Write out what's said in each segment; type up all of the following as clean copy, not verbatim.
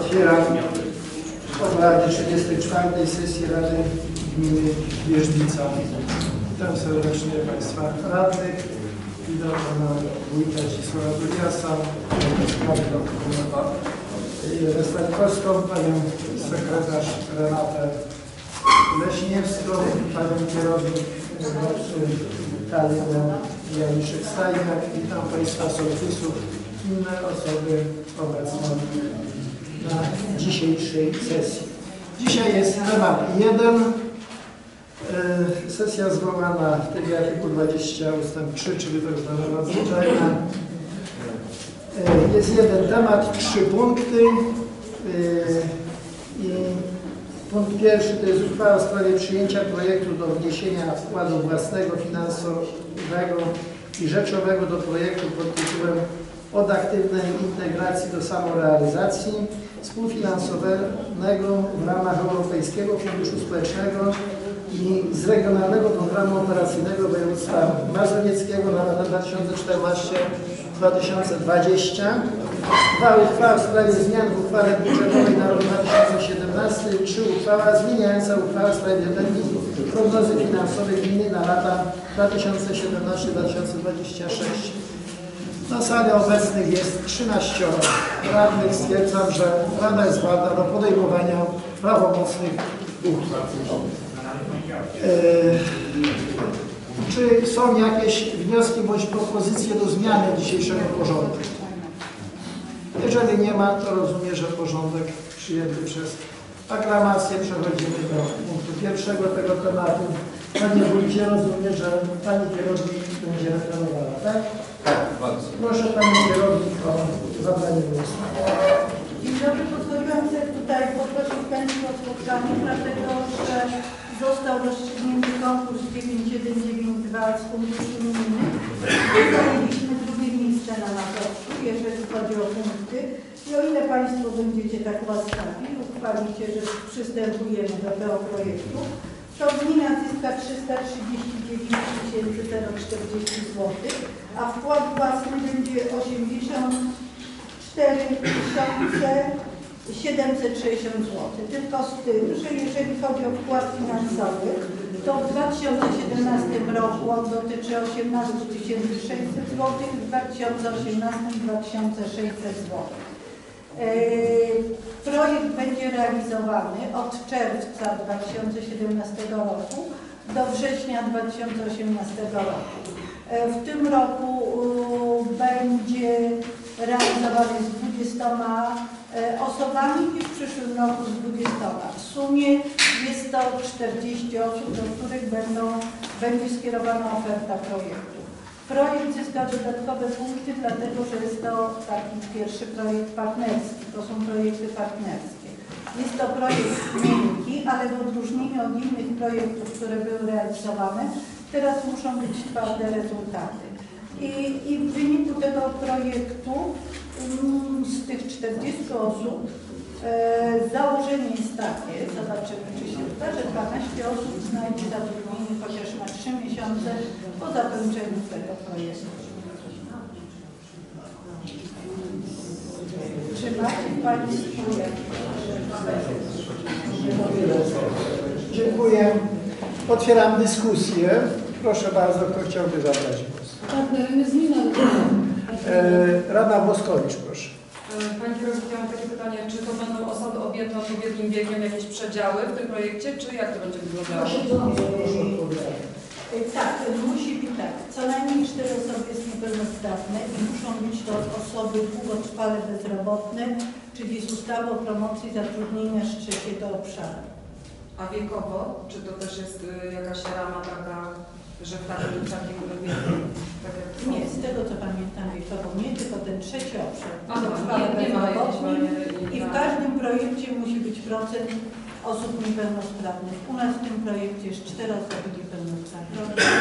Otwieram obrady 34. sesji Rady Gminy Wierzbica. Witam serdecznie Państwa radnych. Witam Pana Wójta Zdzisława Duliasa, Sprawy Stanikowską, Panią Sekretarz Renatę Leśniewską, Panią Kierownik Kalinę Janiszek-Stajniak. Witam Państwa sołtysów, inne osoby obecne na dzisiejszej sesji. Dzisiaj jest temat 1. Sesja zwołana w trybie artykułu 20 ustęp 3, czyli tak zwana nadzwyczajna. Jest jeden temat, 3 punkty. I punkt pierwszy to jest uchwała w sprawie przyjęcia projektu do wniesienia wkładu własnego, finansowego i rzeczowego do projektu pod tytułem Od aktywnej integracji do samorealizacji współfinansowanego w ramach Europejskiego Funduszu Społecznego i z Regionalnego Programu Operacyjnego Województwa Mazowieckiego na lata 2014-2020. 2. Uchwała w sprawie zmian w uchwale budżetowej na rok 2017. 3. Uchwała zmieniająca uchwałę w sprawie prognozy finansowej gminy na lata 2017-2026. Na sali obecnych jest 13 radnych. Stwierdzam, że Rada jest władna do podejmowania prawomocnych uchwał. Czy są jakieś wnioski bądź propozycje do zmiany dzisiejszego porządku? Jeżeli nie ma, to rozumiem, że porządek przyjęty przez aklamację. Przechodzimy do punktu pierwszego tego tematu. Panie Wójcie, rozumiem, że Pani kierownik będzie referowała, tak? Tak, bardzo. Proszę Panią kierownik o zabranie głosu. Dzień dobry, pozwoliłam sobie tutaj poprosić Państwa o spotkanie, dlatego że został rozstrzygnięty konkurs 9192 z funduszy unijnych. Zajęliśmy drugie miejsce na Mazowszu, jeżeli chodzi o punkty. I o ile Państwo będziecie tak łaskawi, uchwalicie, że przystępujemy do tego projektu, to gmina zyska 339 040 zł, a wkład własny będzie 84 760 zł. Tylko z tym, że jeżeli chodzi o wkład finansowy, to w 2017 roku on dotyczy 18 600 zł, w 2018 2600 zł. Projekt będzie realizowany od czerwca 2017 roku do września 2018 roku. W tym roku będzie realizowany z 20 osobami i w przyszłym roku z 20. W sumie jest to 40 osób, do których będzie skierowana oferta projektu. Projekt zyska dodatkowe punkty, dlatego że jest to taki pierwszy projekt partnerski. To są projekty partnerskie. Jest to projekt miękki, ale w odróżnieniu od innych projektów, które były realizowane, teraz muszą być twarde rezultaty. I w wyniku tego projektu z tych 40 osób założenie jest takie, zobaczymy, czy się uda, że 12 osób znajdzie zatrudnienie chociaż na 3 miesiące po zakończeniu tego projektu. Czy macie Państwo jakieś? Dziękuję. Otwieram dyskusję. Proszę bardzo, kto chciałby zabrać głos? Rada Boskowicz, proszę. Pani kierownik, ja mam takie pytanie, czy to będą osoby objęte odpowiednim wiekiem, jakieś przedziały w tym projekcie, czy jak to będzie wyglądało? Tak, musi być tak. Co najmniej 4 osoby jest niepełnosprawne i muszą być to osoby długotrwale bezrobotne, czyli z ustawy o promocji zatrudnienia z 3. obszaru. A wiekowo? Czy to też jest jakaś rama taka, że w takim wieku? Nie, z tego co pamiętam wiekowo nie, tylko ten 3. obszar. Nie ma i w każdym projekcie musi być procent osób niepełnosprawnych. U nas w tym projekcie jest 4 osoby niepełnosprawne.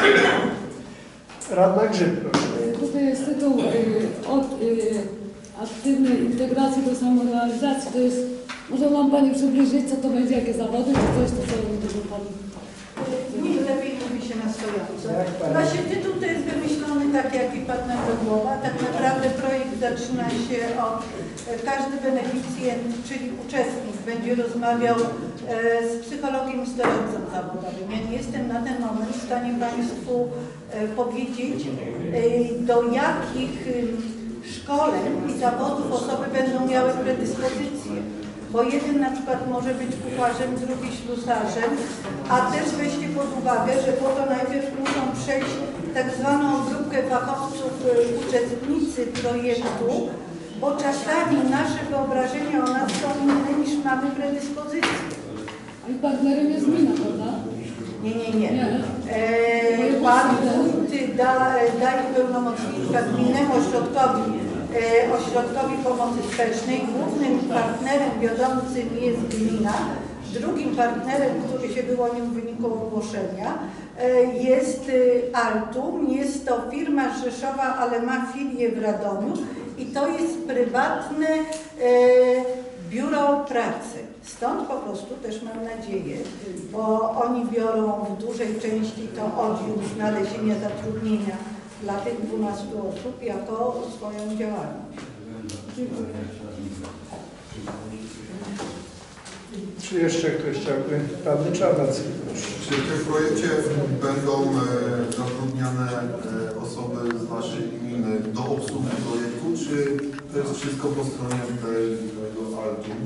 Radna Grzyb, proszę. Tutaj jest tytuł od aktywnej integracji do samorealizacji. To jest, może nam Pani przybliżyć, co to będzie, jakie zawody, czy coś, to co będzie Pani? Nie, lepiej mówi się na mieszkania stojące. Jak pani? Właśnie tytuł to jest wymyślony tak jak i padł do głowa. Tak naprawdę projekt zaczyna się od każdy beneficjent, czyli uczestnik, będzie rozmawiał z psychologiem i z doradcą zawodowym. Ja nie jestem na ten moment w stanie Państwu powiedzieć, do jakich szkoleń i zawodów osoby będą miały predyspozycje. Bo jeden na przykład może być kucharzem, drugi ślusarzem, a też weźcie pod uwagę, że po to najpierw muszą przejść tak zwaną grupkę fachowców uczestnicy projektu, bo czasami nasze wyobrażenia o nas są inne niż mamy predyspozycje. I partnerem jest gmina, prawda? Nie. Pan wójt daje pełnomocnika gminy ośrodkowi pomocy społecznej. Głównym partnerem wiodącym jest gmina. Drugim partnerem, który się wyłonił w wyniku ogłoszenia, jest Altum. Jest to firma z Rzeszowa, ale ma filię w Radomiu i to jest prywatne biuro pracy. Stąd po prostu też mam nadzieję, bo oni biorą w dużej części to oddział znalezienia zatrudnienia dla tych 12 osób jako swoją działalność. Czy jeszcze ktoś chciałby? Pan Czarnacki, proszę. Czy w tym projekcie będą zatrudniane osoby z naszej gminy do obsługi projektu, czy to jest wszystko po stronie tego Altum?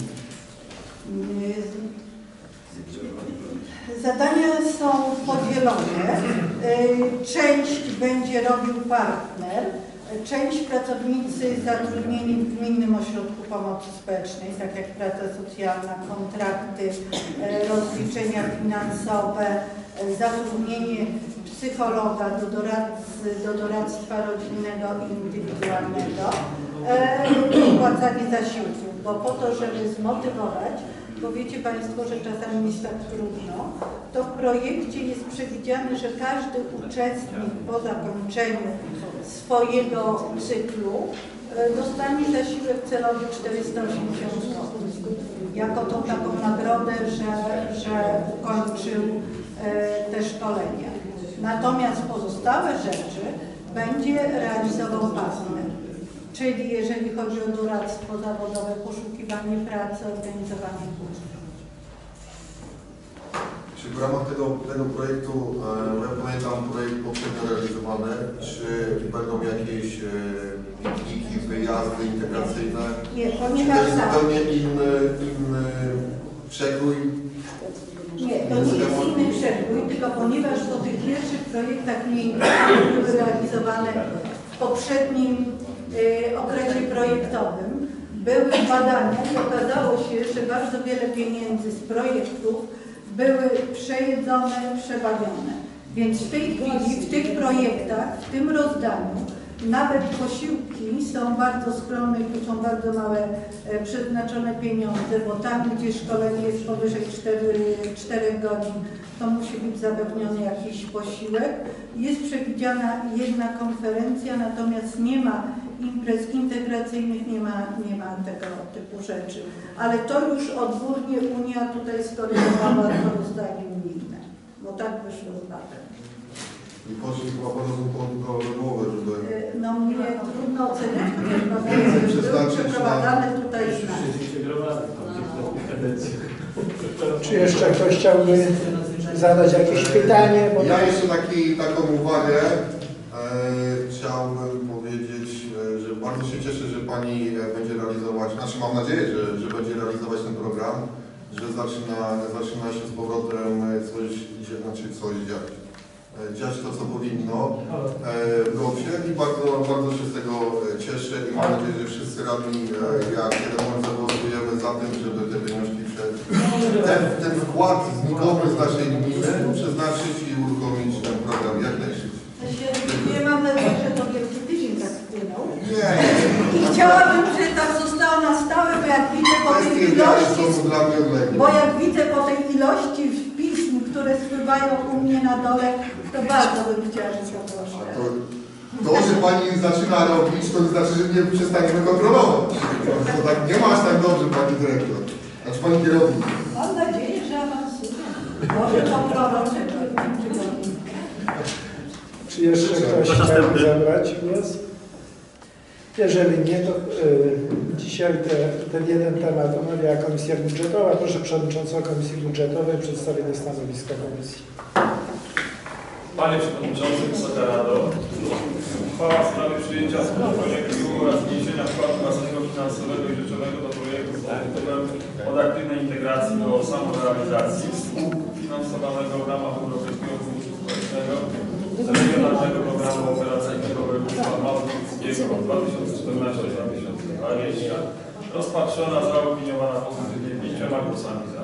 Zadania są podzielone. Część będzie robił partner, część pracownicy zatrudnieni w Gminnym Ośrodku Pomocy Społecznej, tak jak praca socjalna, kontrakty, rozliczenia finansowe, zatrudnienie psychologa do doradztwa rodzinnego i indywidualnego, płacanie zasiłków, bo po to, żeby zmotywować, bo wiecie Państwo, że czasami jest tak trudno, to w projekcie jest przewidziane, że każdy uczestnik po zakończeniu swojego cyklu dostanie zasiłek celowy 480 zł. Jako tą taką nagrodę, że ukończył te szkolenia. Natomiast pozostałe rzeczy będzie realizował partner. Czyli jeżeli chodzi o doradztwo zawodowe, poszukiwanie pracy, organizowanie kursów. Czy w ramach tego projektu, ja pamiętam projekt poprzednio realizowany, czy będą jakieś pikniki, wyjazdy integracyjne? Nie, Czy ponieważ to jest zupełnie inny przekrój? Nie, to nie jest inny przekrój, tylko ponieważ po tych pierwszych projektach były realizowane w poprzednim okresie projektowym, były badania i okazało się, że bardzo wiele pieniędzy z projektów były przejedzone, przebawione. Więc w tej chwili, w tych projektach, w tym rozdaniu, nawet posiłki są bardzo skromne, tu są bardzo małe przeznaczone pieniądze, bo tam, gdzie szkolenie jest powyżej 4 godzin, to musi być zapewniony jakiś posiłek. Jest przewidziana jedna konferencja, natomiast nie ma imprez integracyjnych, nie ma tego typu rzeczy. Ale to już odgórnie Unia tutaj skorygowała to rozdanie unijne, bo tak wyszło z badań. I poszli chyba po głowę, żeby... No mnie trudno oceniać, chociaż badania były przeprowadzane tutaj z nami. Czy jeszcze ktoś chciałby zadać jakieś pytanie? Bo Ja jeszcze taką uwagę chciałbym powiedzieć, że bardzo się cieszę, że Pani będzie realizować, znaczy mam nadzieję, że będzie realizować ten program, że zaczyna się z powrotem dziać to, co powinno w Gopsie i bardzo się z tego cieszę i mam nadzieję, że wszyscy radni, jak jeden moment zagłosujemy za tym, żeby te pieniążki ten wkład znikomy z naszej gminy przeznaczyć i uruchomić ten program jak najszybciej. Nie mam nadzieję, że to wielki tydzień tak wpłynął. Nie. I chciałabym, że tak zostało na stałe, bo jak widzę po tej ilości, po tej ilości pism, które spływają u mnie na dole, to bardzo bym chciała, żeby to było. To, że Pani zaczyna robić, to znaczy, że nie przestaniemy kontrolować. To tak nie ma aż tak dobrze, Pani Dyrektor. Znaczy Pani Kierownik. Mam nadzieję, że awansuje. Może to prorocze w tym tygodniu. Czy jeszcze ktoś chciałby zabrać głos? Jeżeli nie, to dzisiaj ten jeden temat omawia Komisja Budżetowa. Proszę Przewodniczącego Komisji Budżetowej o przedstawienie stanowiska Komisji. Panie Przewodniczący, Wysoka Rado, uchwała w sprawie przyjęcia projektu oraz zniesienia wkładu własnego finansowego i rzeczowego do projektu pod tytułem od aktywnej integracji do samorealizacji współfinansowanego w ramach Europejskiego Funduszu Społecznego z Regionalnego Programu Operacyjnego Województwa Mazowieckiego 2014-2020 rozpatrzona, zaopiniowana pozytywnie 5 głosami za.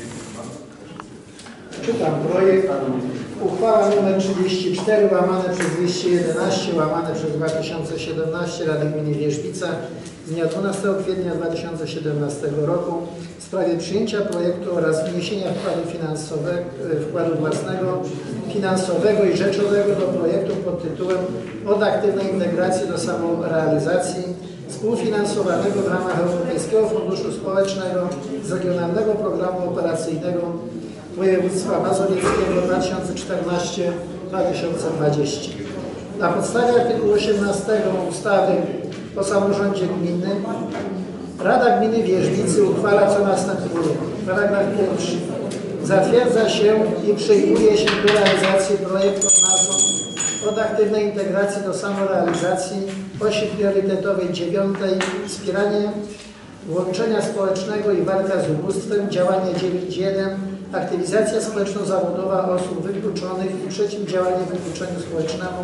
Czytam projekt. Uchwała nr 34 łamane przez 211 łamane przez 2017 Rady Gminy Wierzbica z dnia 12 kwietnia 2017 roku w sprawie przyjęcia projektu oraz wniesienia wkładu własnego, finansowego i rzeczowego do projektu pod tytułem od aktywnej integracji do samorealizacji współfinansowanego w ramach Europejskiego Funduszu Społecznego z Regionalnego Programu Operacyjnego Województwa Mazowieckiego 2014-2020. Na podstawie artykułu 18 ustawy o samorządzie gminnym Rada Gminy Wierzbicy uchwala co następuje. Paragraf 1. Zatwierdza się i przyjmuje się do realizacji projektu pod nazwą od aktywnej integracji do samorealizacji osi priorytetowej 9 wspieranie włączenia społecznego i walka z ubóstwem, działanie 9.1 aktywizacja społeczno-zawodowa osób wykluczonych i przeciwdziałanie wykluczeniu społecznemu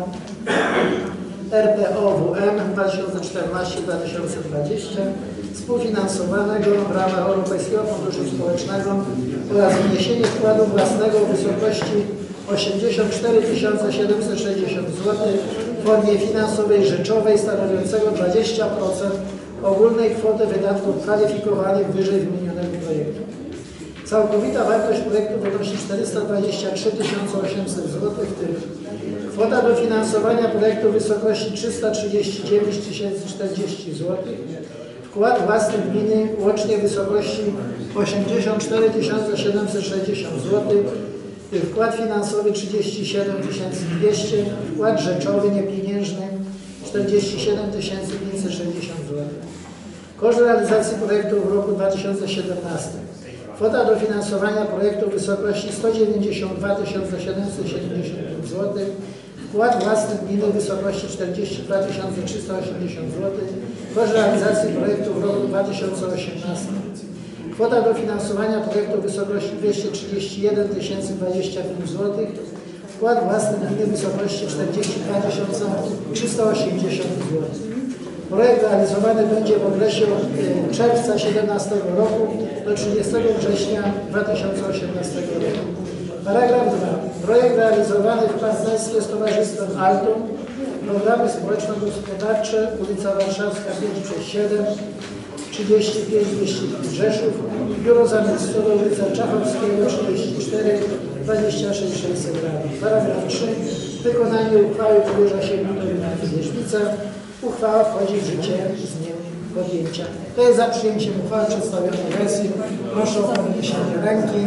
RPO-WM 2014-2020 współfinansowanego w ramach Europejskiego Funduszu Społecznego oraz wniesienie wkładu własnego w wysokości 84 760 zł w formie finansowej rzeczowej stanowiącego 20% ogólnej kwoty wydatków kwalifikowanych wyżej wymienionego projektu. Całkowita wartość projektu wynosi 423 800 zł, w tym kwota dofinansowania projektu w wysokości 339 040 zł, wkład własny gminy łącznie w wysokości 84 760 zł, wkład finansowy 37 200, wkład rzeczowy niepieniężny 47 560 zł. Koszt realizacji projektu w roku 2017. Kwota dofinansowania projektu w wysokości 192 775 zł. Wkład własny gminy w wysokości 42 380 zł. Koszt realizacji projektu w roku 2018. Kwota dofinansowania projektu w wysokości 231 025 zł. Wkład własny gminy w wysokości 42 380 zł. Projekt realizowany będzie w okresie od czerwca 2017 roku do 30 września 2018 roku. Paragraf 2. Projekt realizowany w partnerstwie z Towarzystwem Altum, programy społeczno-gospodarcze, ulica Warszawska 5/7, 35 205 Rzeszów, Biuro Zamiejscowe, ulica Czachowskiego 34, 26 600 Radom. Paragraf 3. Wykonanie uchwały powierza się Gminie Wierzbica. Uchwała wchodzi w życie z dniem podjęcia. To jest za przyjęciem uchwały przedstawionej wersji. Proszę o podniesienie ręki.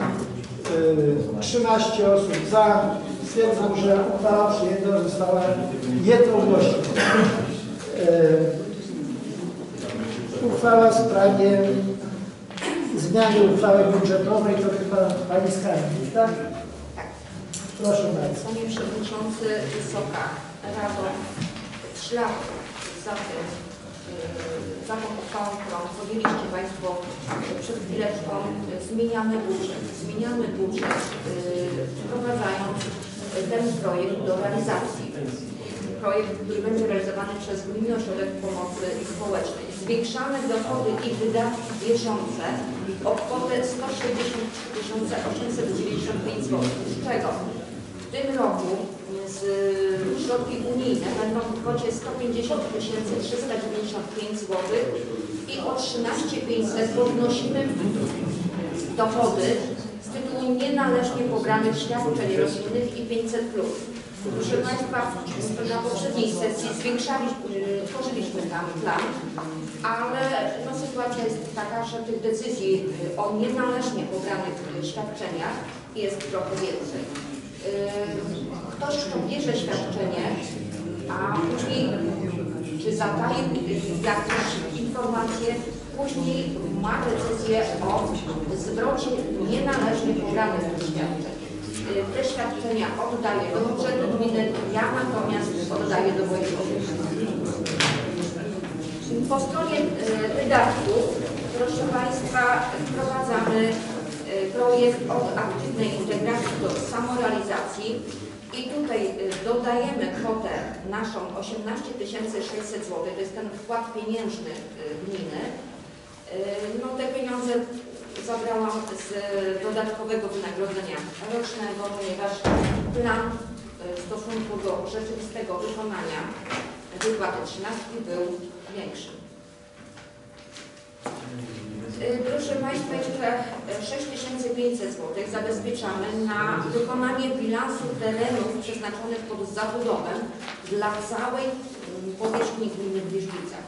13 osób za. Stwierdzam, że uchwała przyjęta została jednogłośnie. Uchwała w sprawie zmiany uchwały budżetowej, to chyba Pani Skarbnik, tak? Tak. Proszę bardzo. Panie Przewodniczący, Wysoka Rado, 3 lata za tą uchwałą, którą podjęliście Państwo przed chwileczką, zmieniamy budżet, wprowadzając ten projekt do realizacji. Projekt, który będzie realizowany przez Gminny Ośrodek Pomocy Społecznej. Zwiększamy dochody i wydatki bieżące o kwotę 163 895 zł, z czego w tym roku z środki unijne będą w kwocie 150 395 zł i o 13 500 podnosimy dochody z tytułu nienależnie pobranych świadczeń rodzinnych i 500+. Proszę Państwa, na poprzedniej sesji tworzyliśmy tam plan, ale no, sytuacja jest taka, że tych decyzji o nienależnie pobranych świadczeniach jest trochę więcej. Kto ktoś, kto bierze świadczenie, a później czy zadaje jakieś informacje, później ma decyzję o zwrocie nienależnie pobranych świadczeń. Te świadczenia oddaję do budżetu gminy, ja natomiast oddaję do wojewodów. Po stronie wydatków, proszę Państwa, wprowadzamy projekt od aktywnej integracji do samorealizacji i tutaj dodajemy kwotę naszą 18 600 zł, to jest ten wkład pieniężny gminy. No te pieniądze zabrałam z dodatkowego wynagrodzenia rocznego, ponieważ plan w stosunku do rzeczywistego wykonania wypłaty 13 był większy. Proszę Państwa, jeszcze 6500 zł zabezpieczamy na wykonanie bilansu terenów przeznaczonych pod zabudowę dla całej powierzchni gminy w Wierzbicach.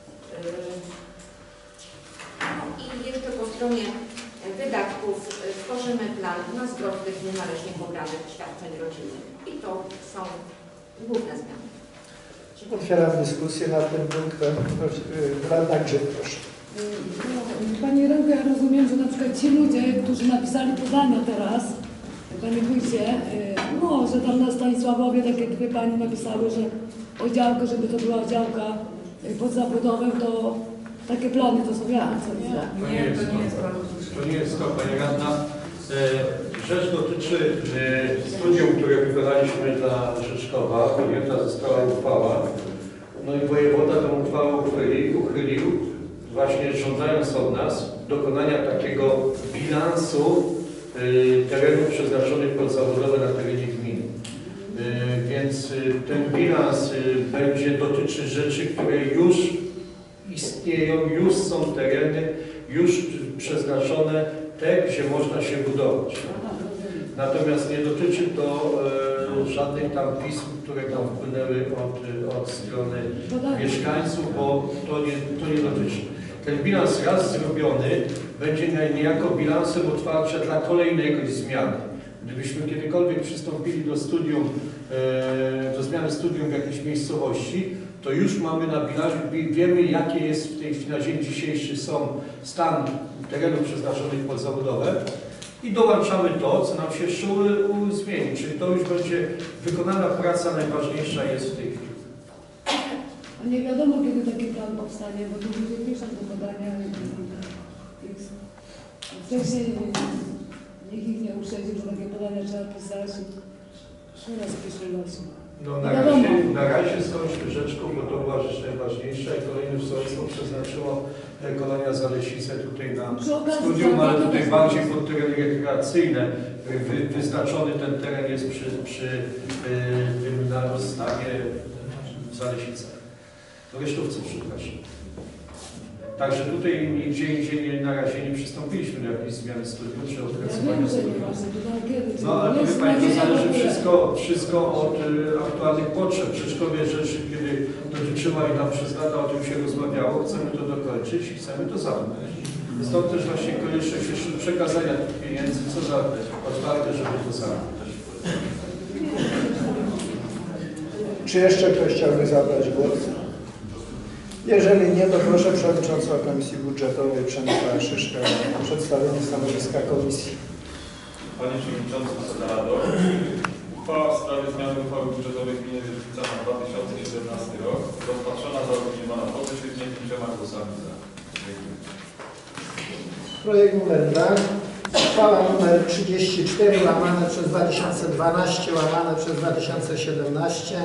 No i jeszcze po stronie wydatków tworzymy plan na zwrot tych nienależnie pobranych świadczeń rodzinnych. I to są główne zmiany. Otwieram dyskusję nad tym punktem. Radna Grzyb, proszę. Pani Renko, ja rozumiem, że na przykład ci ludzie, którzy napisali podania teraz, Panie Wójcie, no, że tam na Stanisławowie takie dwie pani napisały, że o działkę, żeby to była działka pod zabudowę, to takie plany to są ja, co nie? To nie jest to, Pani Radna. Rzecz dotyczy studium, które wykonaliśmy dla Rzeczkowa. Podjęta została uchwała. No i wojewoda tę uchwałę uchylił, właśnie żądając od nas dokonania takiego bilansu terenów przeznaczonych pod zabudowę na terenie gminy. Więc ten bilans będzie dotyczyć rzeczy, które już istnieją, już są tereny, już przeznaczone te, gdzie można się budować. Natomiast nie dotyczy to żadnych tam pism, które tam wpłynęły od strony mieszkańców, bo to nie dotyczy. Ten bilans raz zrobiony będzie niejako bilansem otwarcia dla kolejnej zmiany. Gdybyśmy kiedykolwiek przystąpili do studium, do zmiany studium w jakiejś miejscowości, to już mamy na bilansie, wiemy jakie jest w tej chwili na dzień dzisiejszy stan terenów przeznaczonych pod zabudowę i dołączamy to, co nam się jeszcze zmieni, czyli to już będzie wykonana praca, najważniejsza jest w tej chwili. A nie wiadomo, kiedy taki plan powstanie, bo tu ludzie piszą do badania i wcześniej nikt ich nie uprzedzi, że takie badania trzeba pisać i teraz piszą właśnie. No na razie skończmy Rzeczką, bo to była rzecz najważniejsza i kolejne sołectwo przeznaczyło kolonia Zalesice tutaj na studium, ale tutaj bardziej pod tereny rekreacyjne. Wyznaczony ten teren jest przy tym na rozstawie w Zalesicach. W Resztówce, przepraszam. Także tutaj nigdzie indziej na razie nie przystąpiliśmy do jakiejś zmiany studium czy opracowania studium. No ale to wie Pani, to zależy wszystko od aktualnych potrzeb. Rzeczkowie rzeczy, kiedy dotyczyła i nam przez lata o tym się rozmawiało, chcemy to dokończyć i chcemy to zamknąć. Stąd też właśnie konieczność jeszcze przekazania tych pieniędzy, co za otwarte, żeby to zamknąć. Czy jeszcze ktoś chciałby zabrać głos? Jeżeli nie, to proszę Przewodniczącego Komisji Budżetowej Przemysława Szyszkę o przedstawienie stanowiska Komisji. Panie Przewodniczący, Wysoka Rado, uchwała w sprawie zmiany uchwały budżetowej gminy Wierzbica na 2017 rok rozpatrzona zaopiniowana pozytywnie 5 głosami za. Dziękuję. Projekt numer 2. Uchwała numer 34 łamane przez 2012 łamane przez 2017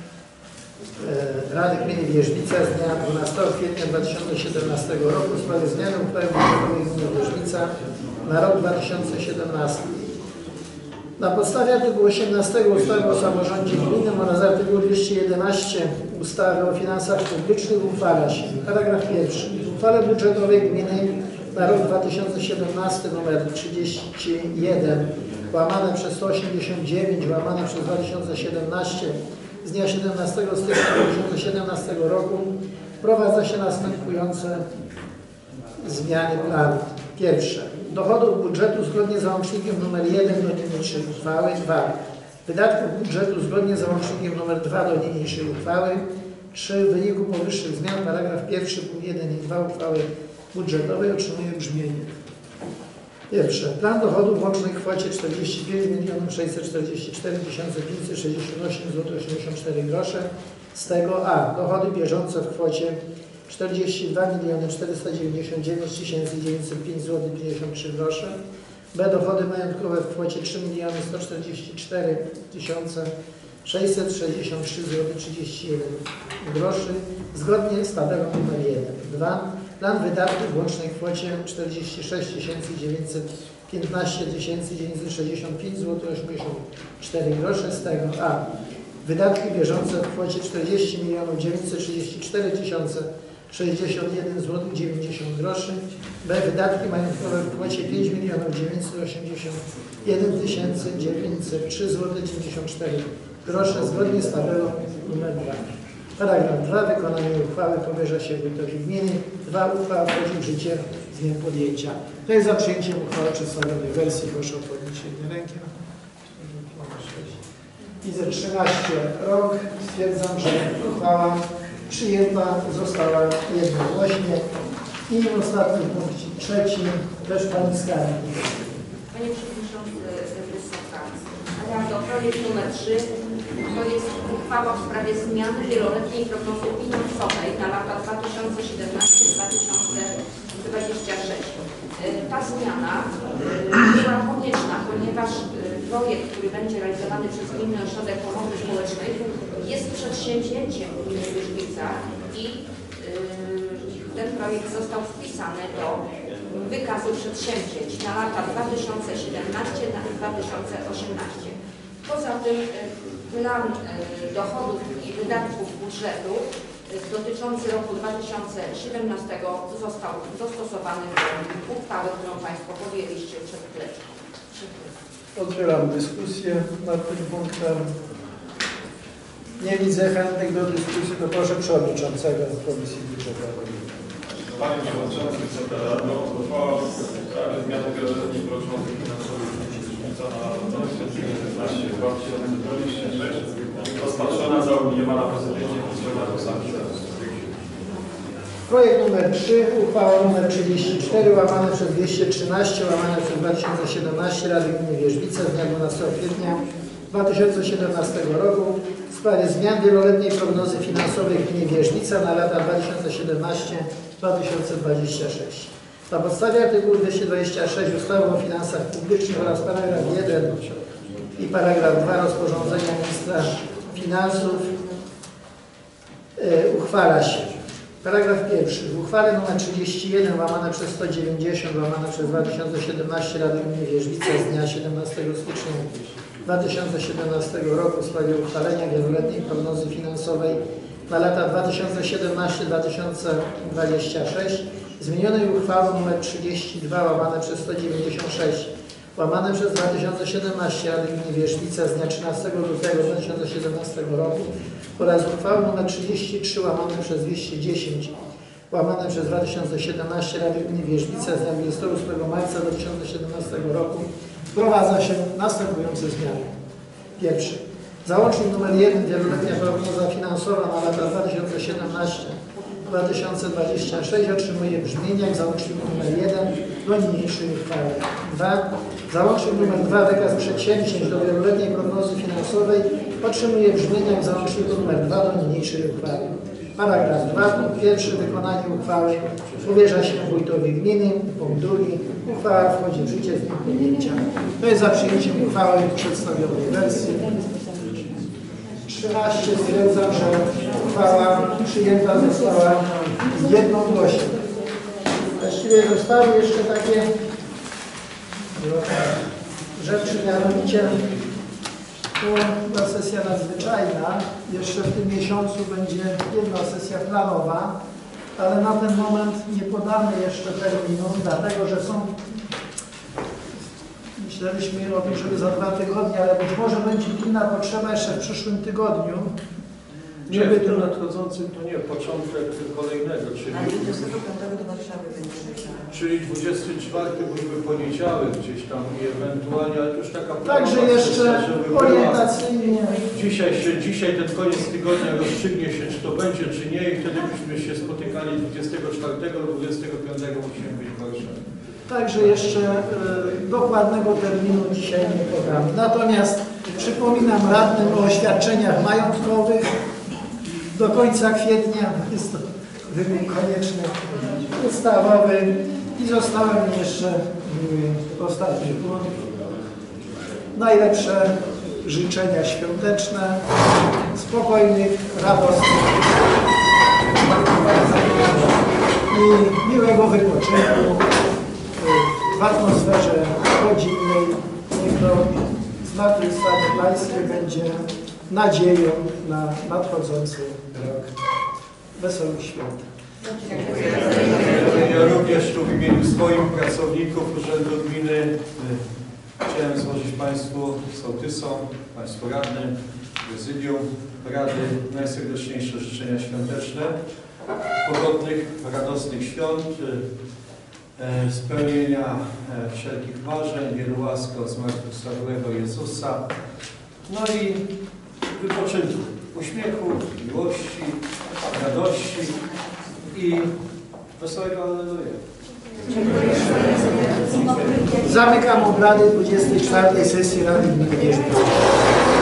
Rady Gminy Wierzbica z dnia 12 kwietnia 2017 roku w sprawie zmiany uchwały budżetowej gminy Wierzbica na rok 2017. Na podstawie artykułu 18 ustawy o samorządzie gminnym oraz artykułu 211 ustawy o finansach publicznych uchwala się paragraf 1. W uchwale budżetowej gminy na rok 2017 nr 31 łamane przez 189 łamane przez 2017 z dnia 17 stycznia 2017 roku wprowadza się następujące zmiany planu. Pierwsze. Dochodów budżetu zgodnie z załącznikiem nr 1 do linii 3 uchwały. 2. wydatków budżetu zgodnie z załącznikiem nr 2 do niniejszej uchwały. 3. W wyniku powyższych zmian paragraf 1 punkt 1 i 2 uchwały budżetowej otrzymuje brzmienie. Pierwsze. Plan dochodów w łącznej kwocie 45 644 568 zł 84 grosze. Z tego a. Dochody bieżące w kwocie 42 499 905 zł 53 grosze. B. Dochody majątkowe w kwocie 3 144 663 zł 31 groszy zgodnie z tabelą nr 1. 2. Plan wydatków w łącznej kwocie 46 915 965 zł 84 grosze. Z tego a. Wydatki bieżące w kwocie 40 934 061 zł 90 groszy. B. Wydatki majątkowe w kwocie 5 981 903 zł 94 grosze zgodnie z tabelą nr 2. Paragraf 2. Wykonanie uchwały powierza się wójtowi gminy. 2. Uchwała wchodzi w życie z dniem podjęcia. To jest za przyjęciem uchwały przedstawionej wersji. Proszę o podniesienie ręki. Widzę 13 rąk. Stwierdzam, że uchwała przyjęta została jednogłośnie. I w ostatnim punkcie trzecim też pani skarbnik. Panie Przewodniczący, Wysoka Rado, projekt numer 3 to jest uchwała w sprawie zmiany wieloletniej prognozy finansowej na lata 2017-2026. Ta zmiana była konieczna, ponieważ projekt, który będzie realizowany przez Gminny Ośrodek Pomocy Społecznej jest przedsięwzięciem gminy Wierzbica i ten projekt został wpisany do wykazu przedsięwzięć na lata 2017-2018. Poza tym plan dochodów i wydatków budżetu dotyczący roku 2017 został dostosowany do uchwały, którą Państwo podjęliście przed chwilą. Otwieram dyskusję nad tym punktem. Nie widzę chętnych do dyskusji, to proszę przewodniczącego Komisji Budżetowej. Panie Przewodniczący, Wysoka Rado, uchwała w sprawie zmiany wieloletniej prognozy finansowej Wierzbica na lata 2019-2026 rozpatrzona, zaopiniowana pozytywnie przez głosami za. Projekt numer 3, uchwała numer 34 łamane przez 213 łamane przez 2017 Rady Gminy Wierzbice z dnia 12 kwietnia 2017 roku w sprawie zmian wieloletniej prognozy finansowej w gminie Wierzbica na lata 2017-2026. Na podstawie artykułu 226 ustawy o finansach publicznych oraz paragraf 1 i paragraf 2 rozporządzenia ministra finansów uchwala się. Paragraf 1. W uchwale nr 31 łamane przez 190 łamane przez 2017 Rady Gminy Wierzbice z dnia 17 stycznia 2017 roku w sprawie uchwalenia wieloletniej prognozy finansowej na lata 2017-2026 zmienionej uchwałą nr 32 łamane przez 196 łamane przez 2017 Rady Gminy Wierzbice z dnia 13 lutego 2017 roku oraz uchwałą nr 33 łamane przez 210 łamane przez 2017 Rady Gminy Wierzbice z dnia 28 marca 2017 roku wprowadza się następujące zmiany. Pierwszy. Załącznik nr 1 wieloletnia prognoza finansowa na lata 2017-2026 otrzymuje brzmienie jak załącznik nr 1 do niniejszej uchwały. 2. Załącznik nr 2 wykaz przedsięwzięć do wieloletniej prognozy finansowej otrzymuje brzmienie jak załącznik nr 2 do niniejszej uchwały. Paragraf 2. Punkt 1. Wykonanie uchwały powierza się wójtowi gminy. Punkt 2. Uchwała wchodzi w życie z dniem podjęcia. To jest za przyjęciem uchwały w przedstawionej wersji. 13. Stwierdzam, że uchwała przyjęta została jednogłośnie. Właściwie zostały jeszcze takie rzeczy, mianowicie to była sesja nadzwyczajna. Jeszcze w tym miesiącu będzie jedna sesja planowa, ale na ten moment nie podamy jeszcze terminu, dlatego że są, myśleliśmy o tym, żeby za 2 tygodnie, ale być może będzie inna potrzeba jeszcze w przyszłym tygodniu. Nie, w tym nadchodzącym to nie, początek kolejnego, czyli 24 byłby poniedziałek gdzieś tam i ewentualnie, ale to już taka Także jeszcze orientacyjnie. Dzisiaj ten koniec tygodnia rozstrzygnie się, czy to będzie, czy nie i wtedy byśmy się spotykali 24 lub 25 musimy być w Warszawie. Także jeszcze dokładnego terminu dzisiaj nie podam. Natomiast przypominam radnym o oświadczeniach majątkowych do końca kwietnia. Jest to wymóg konieczny, ustawowy. I zostałem jeszcze ostatni punkt. Najlepsze życzenia świąteczne, spokojnych, radosnych i miłego wypoczynku w atmosferze rodzinnej. Niech to zmartwychwstanie Pańskie będzie nadzieją na nadchodzący rok. Wesołych świąt. Ja również tu w imieniu swoich pracowników Urzędu Gminy chciałem złożyć Państwu sołtysom, Państwu radnym, prezydium Rady najserdeczniejsze życzenia świąteczne, pogodnych, radosnych świąt, spełnienia wszelkich marzeń, wielu łask od zmartwychwstałego Jezusa, no i wypoczynku, uśmiechu, miłości, radości i wesołego Alleluja. Zamykam obrady 24. sesji Rady Gminy Wierzbna.